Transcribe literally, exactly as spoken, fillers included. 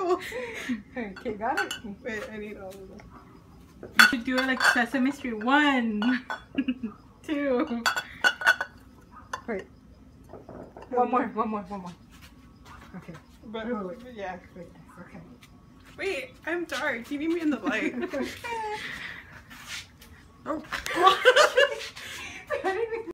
No. Okay, got it? Wait, I need all of them. You should do it like Sesame Street. One, two. Wait. One more, one more, one more. Okay. But, Wait, wait, wait. yeah. Wait, okay. Wait, I'm dark. You need me in the light. Oh.